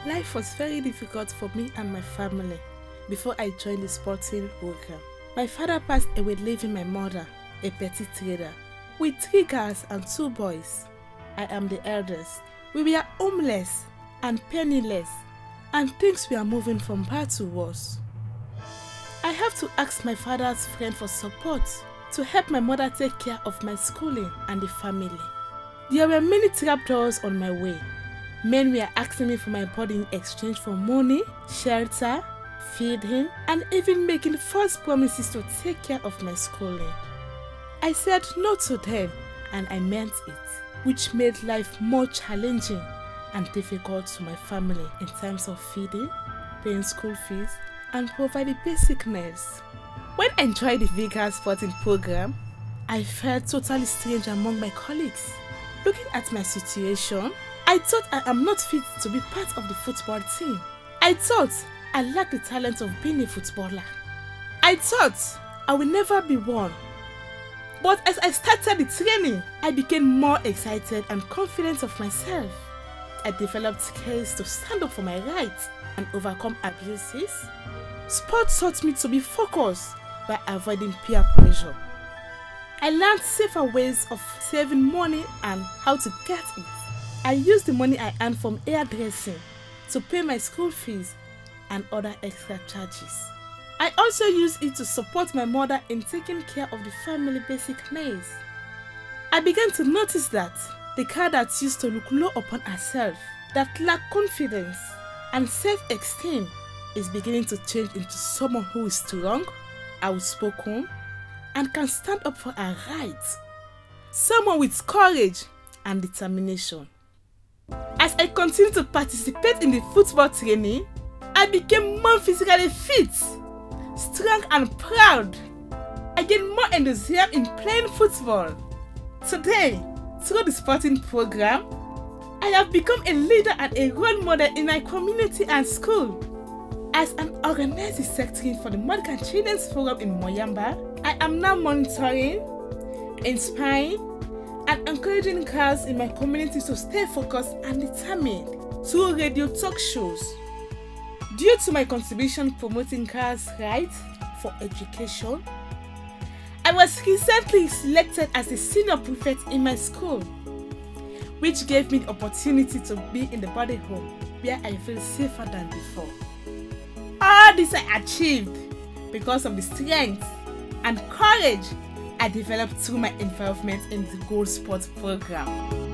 Life was very difficult for me and my family before I joined the sporting program. My father passed away leaving my mother, a petty trader, with 3 girls and 2 boys. I am the eldest. We were homeless and penniless, and things were moving from bad to worse. I have to ask my father's friend for support to help my mother take care of my schooling and the family. There were many trapdoors on my way. Men were asking me for my body in exchange for money, shelter, feeding, and even making false promises to take care of my schooling. I said no to them, and I meant it, which made life more challenging and difficult to my family in terms of feeding, paying school fees, and providing basic needs. When I joined the vigorous sporting program, I felt totally strange among my colleagues. Looking at my situation, I thought I am not fit to be part of the football team. I thought I lacked the talent of being a footballer. I thought I will never be one. But as I started the training, I became more excited and confident of myself. I developed skills to stand up for my rights and overcome abuses. Sports taught me to be focused by avoiding peer pressure. I learned safer ways of saving money and how to get it. I used the money I earned from hairdressing to pay my school fees and other extra charges. I also used it to support my mother in taking care of the family basic needs. I began to notice that the girl that used to look low upon herself, that lacked confidence and self-esteem, is beginning to change into someone who is strong, outspoken, and can stand up for her rights. Someone with courage and determination. As I continued to participate in the football training, I became more physically fit, strong and proud. I gained more enthusiasm in playing football. Today, through the sporting program, I have become a leader and a role model in my community and school. As an organizing secretary for the Modigan Children's Forum in Moyamba, I am now monitoring, inspiring, and encouraging girls in my community to stay focused and determined through radio talk shows. Due to my contribution promoting girls' rights for education, I was recently selected as a senior prefect in my school, which gave me the opportunity to be in the body home where I feel safer than before. All this I achieved because of the strength and courage I developed through my involvement in the Gold Sports program.